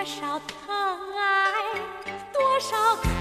少疼爱，多少开。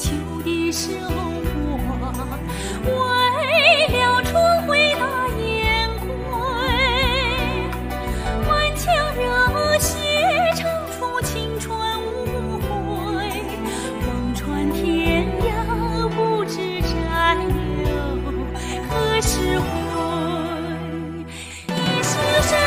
秋的时候，我为了重回那燕归，满腔热血唱出青春无悔，望穿天涯不知战友何时回。你是谁？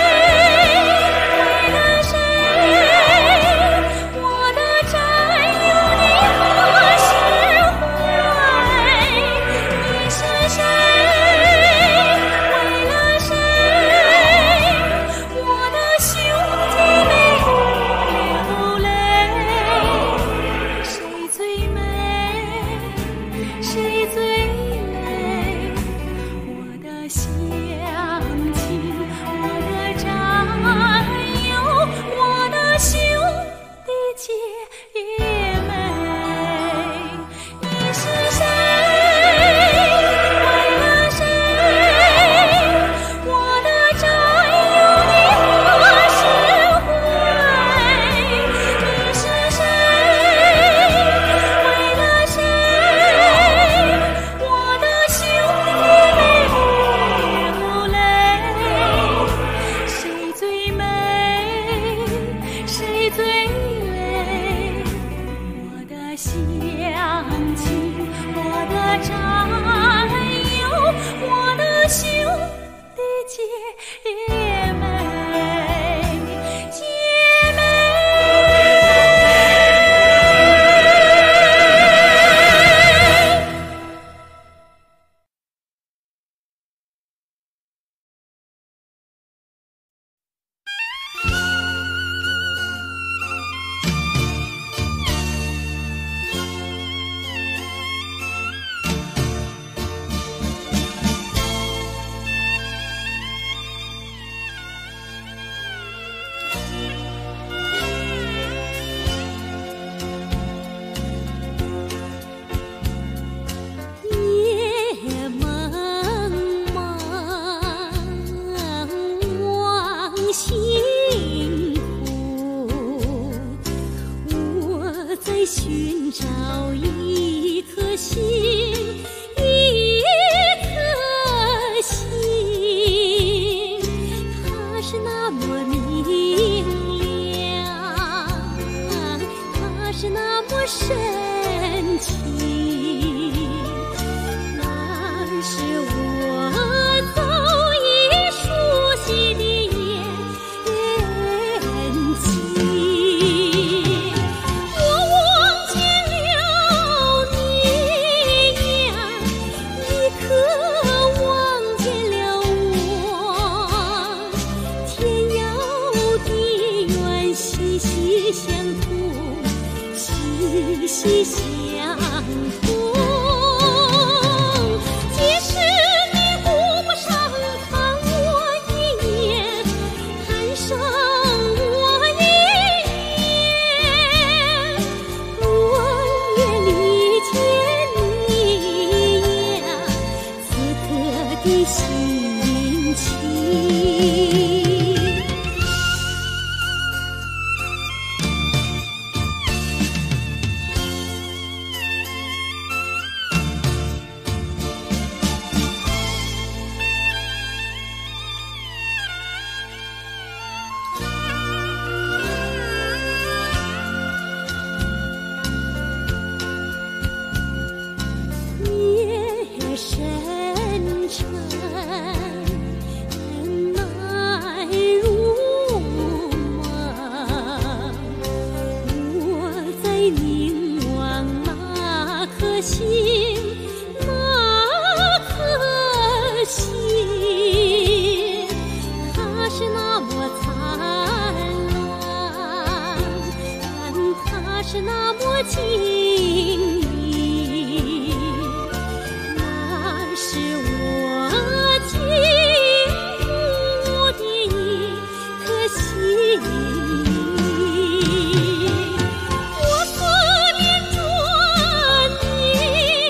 寻找一颗心，一颗心，它是那么明亮，它是那么深情，那是我早已熟悉的息息相通，即使你顾不上看我一眼，看上我一眼，我也理解你呀此刻的心情。深沉难入梦，我在凝望那颗心，那颗心，它是那么灿烂，它是那么静谧。是我倾慕的一颗心，我思念着你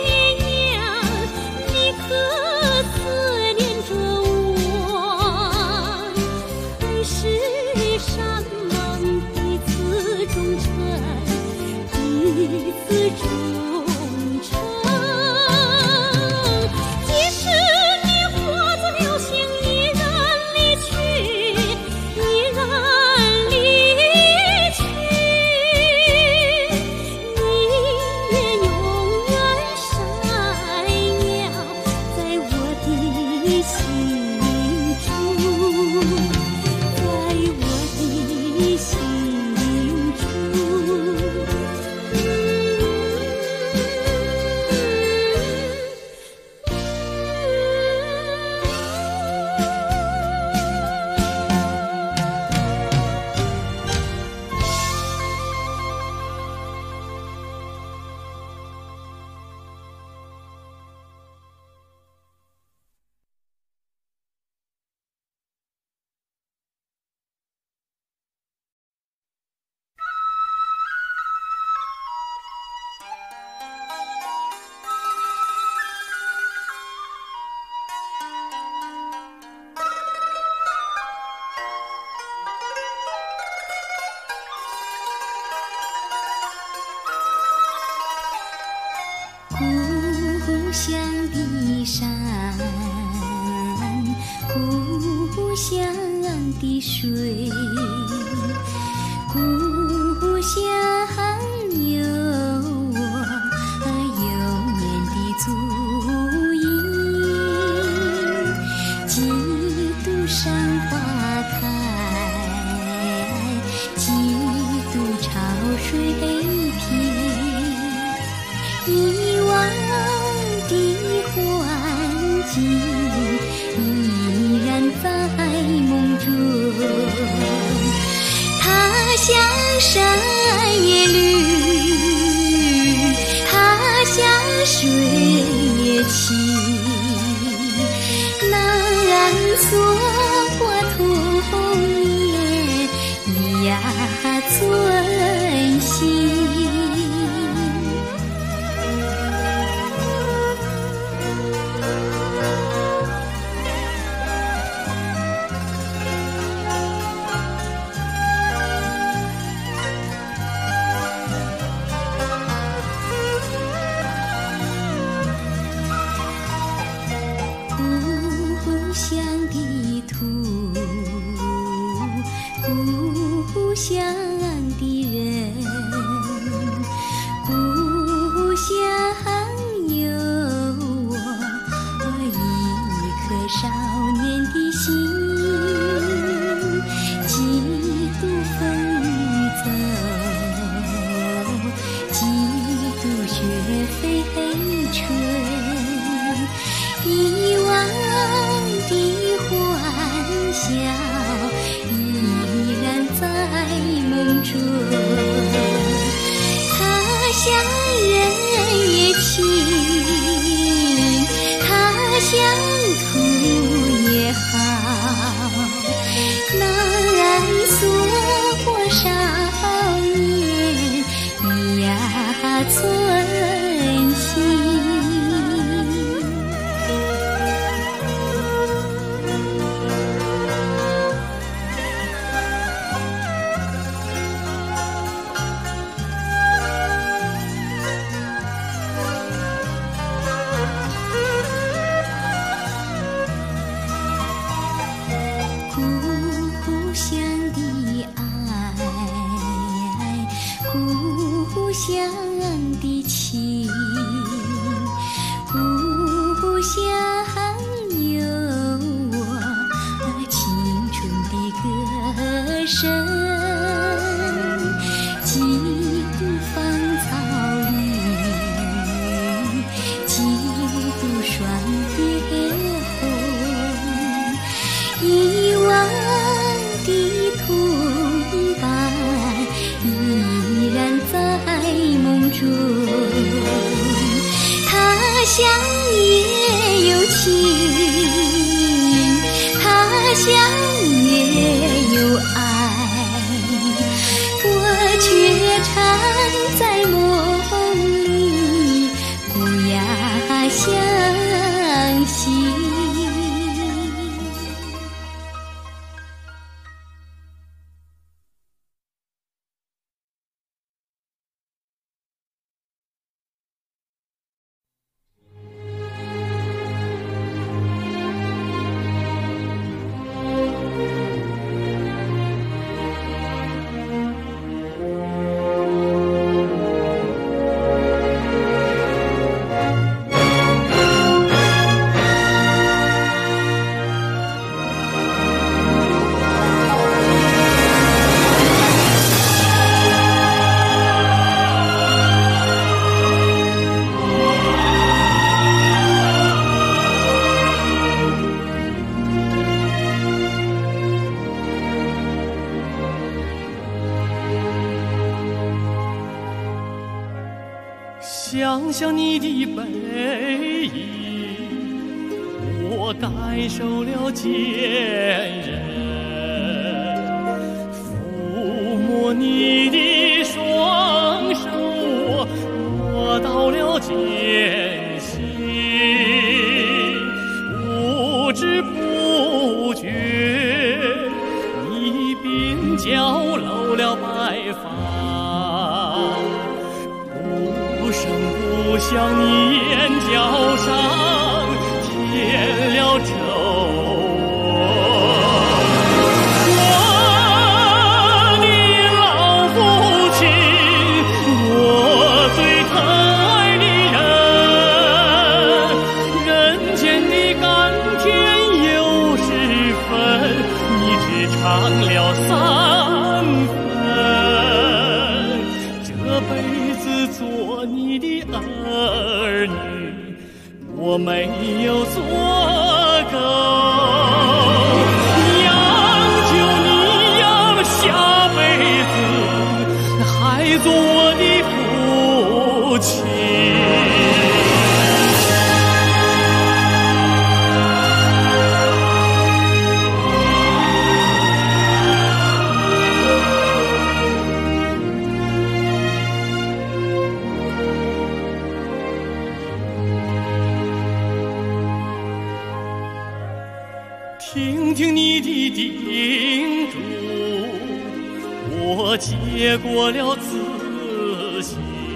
故乡的山，故乡的水，故乡有我永远的足印。几度山花开，几度潮水平，遗忘的环境依然在梦中。他乡山也绿，他乡水也清，南锁过童年咿呀存心。故乡的土，故乡的人，故乡有我一颗少年的心。几度风雨走，几度雪飞春，遗忘的欢笑依然在梦中。他乡人也亲，他乡土也好，南锁过少年咿呀存心。故乡的爱，故乡的情，故乡有我青春的歌声。几度芳草绿，几度霜叶红，遗忘的同伴依然在梦中。他乡也有情，他乡也有爱，我却常在梦里不呀相信。 想想你的背影，我感受了坚韧；抚摸你的双手，我到了艰辛。不知不觉，你鬓角露了白发。不声不响，你眼角上添了皱。我的老父亲，我最疼爱的人，人间的甘甜有10分，你只尝了3分。这辈子做你的儿女，我没有做够，养就你养，下辈子还做我的父亲。听听你的叮嘱，我接过了仔细，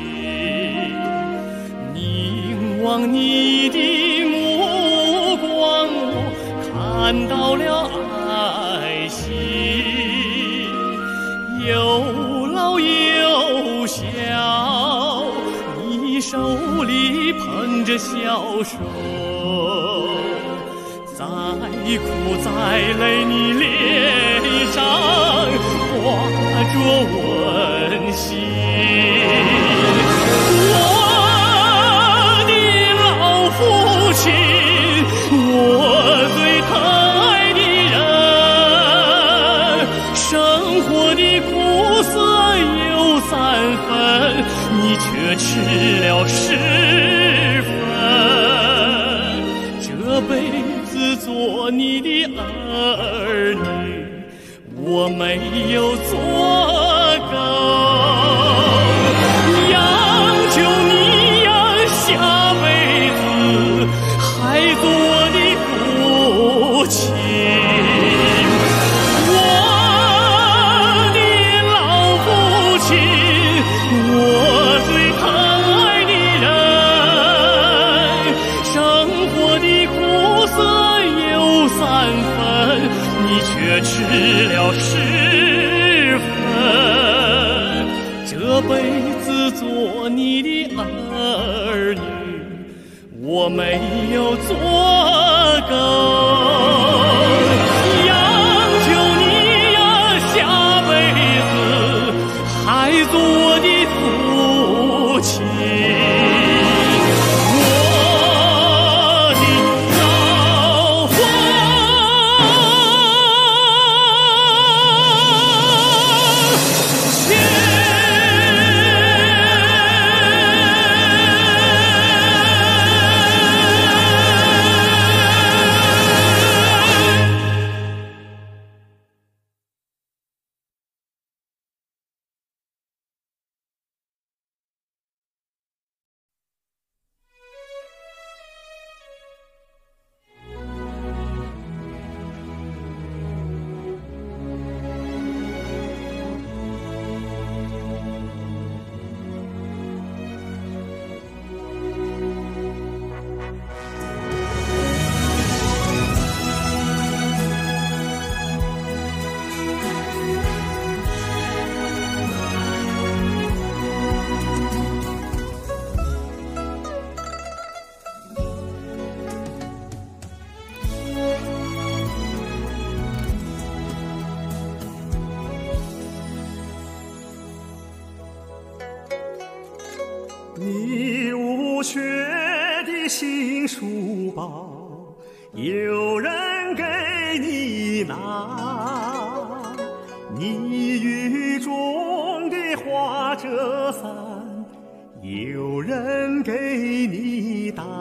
凝望你的目光，我看到了爱心，有老有小，你手里捧着小手，再苦再累，你脸上挂着温馨。我的老父亲，我最疼爱的人，生活的苦涩有3分，你却吃了10分。这辈子做你的儿女，我没有做够，养就你养，下辈子还做我的父亲。我的老父亲，我最疼爱的人，生活的苦涩有3分，你却吃了10分。这辈子做你的儿女，我没有做够，养就你呀，下辈子还做我的父亲。 你无缺的新书包，有人给你拿；你雨中的花折伞，有人给你打。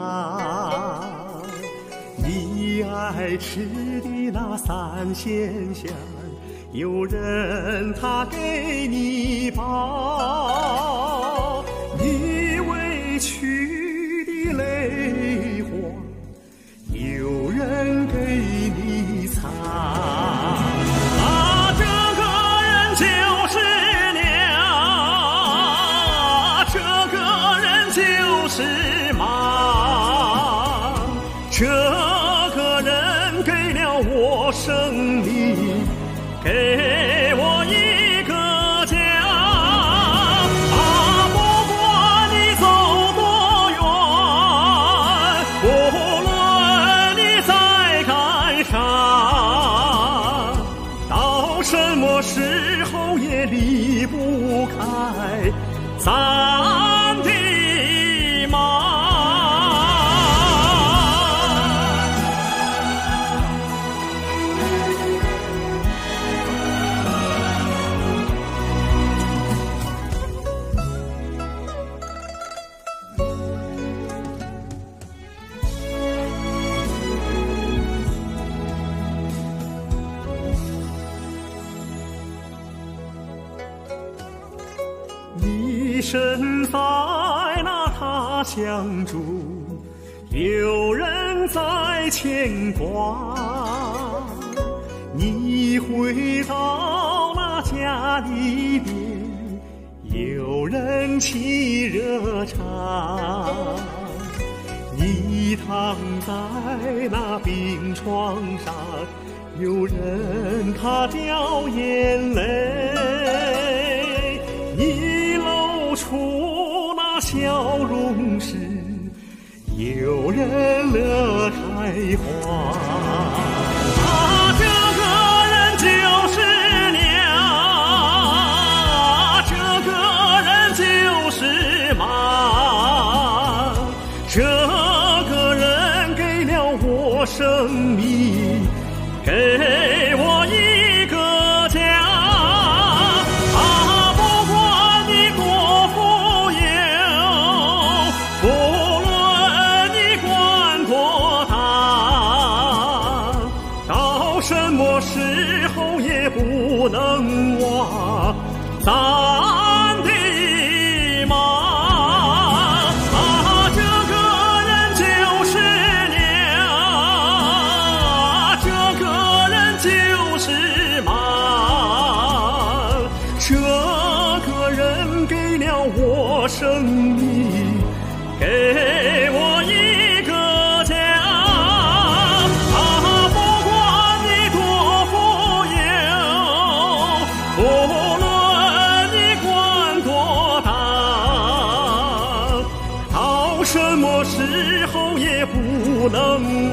你爱吃的那3鲜馅，有人他给你包。你委屈的泪花，有人给你擦。啊，这个人就是娘，这个人就就是忙。这个人给了我生命，给我一个家。不管你走多远，无论你在干啥，到什么时候也离不开咱的妈。你身在那他乡住，有人在牵挂。你回到那家里边，有人沏热茶。你躺在那病床上，有人他掉眼泪。你露出那笑容时，有人乐开花。这个人就是娘，这个人就是妈，这个人给了我生命，给我一个家。什么时候也不能忘咱的妈。这个人就是娘，这个人就是妈，这个人给了我生命，给我一个家。无论你管多大，到什么时候也不能